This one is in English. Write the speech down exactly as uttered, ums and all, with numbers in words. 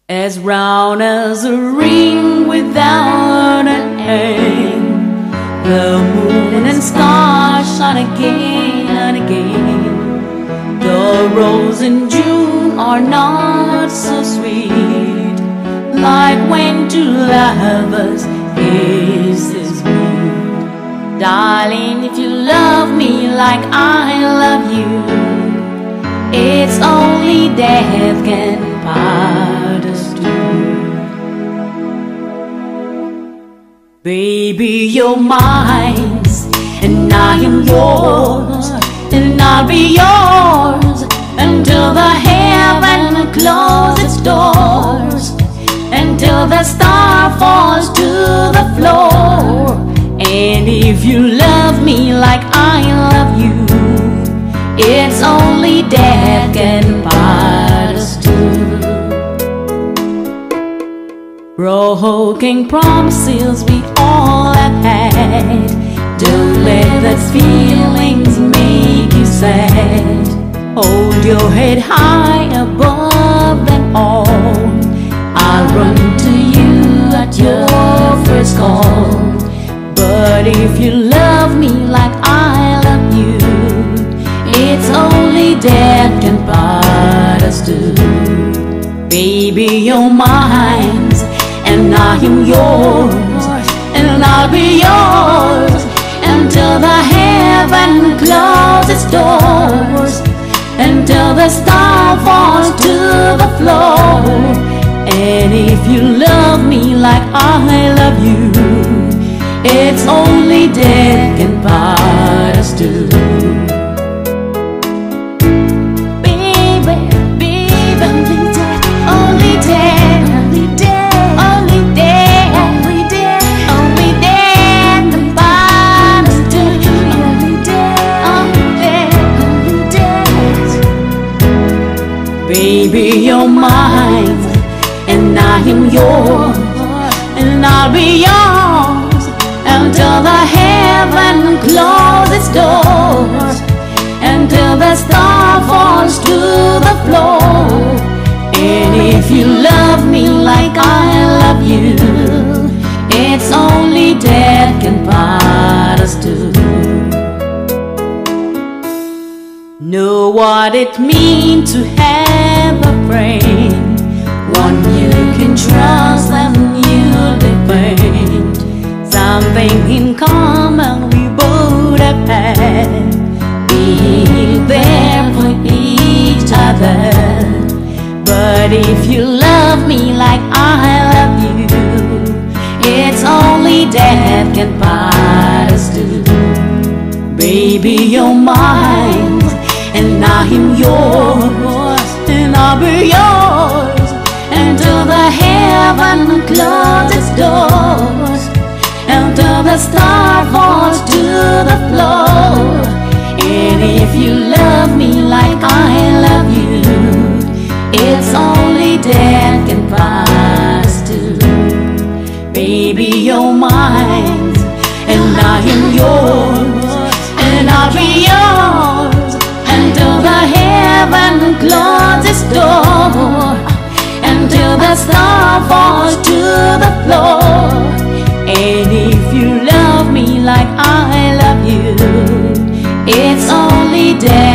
as round as a ring without an end. The moon and stars shine again and again. The rose in June are not so sweet, like when two lovers kisses meet. Darling, if you love me like I love you, it's only death can part us two. Baby, you're mine, and I am yours, and I'll be yours until the heaven closes its doors, until the star falls to the floor. And if you love me like I love you, it's only death can part us two. Broken promises we all have had, don't let those feelings make you sad. Hold your head high above them all. I'll run to you at your first call. But if you love me like I love you, it's only death can part us two. Baby, you're mine, and I am yours, and I'll be yours until the heaven closes its doors, until the star falls to the floor. And if you love me like I love you, it's only death can part us two. Baby, you're mine, and I am yours, and I'll be yours until the heaven closes its doors, until the star falls to the floor. And if you love me like I love you, it's only death can part us two. Know what it means to have a friend, one you can trust and you'll depend. Something in common we both have had, being there for each other. But if you love me like I love you, it's only death can part us two. Baby, you're mine, and I am yours, and I'll be yours until the heaven closes its doors, until the star falls to the floor. And if you love me like I love you, it's only death can part us two. Baby, you're mine, and I am yours, and I'll be yours until the heaven closes its door, until the star falls to the floor. And if you love me like I love you, it's only death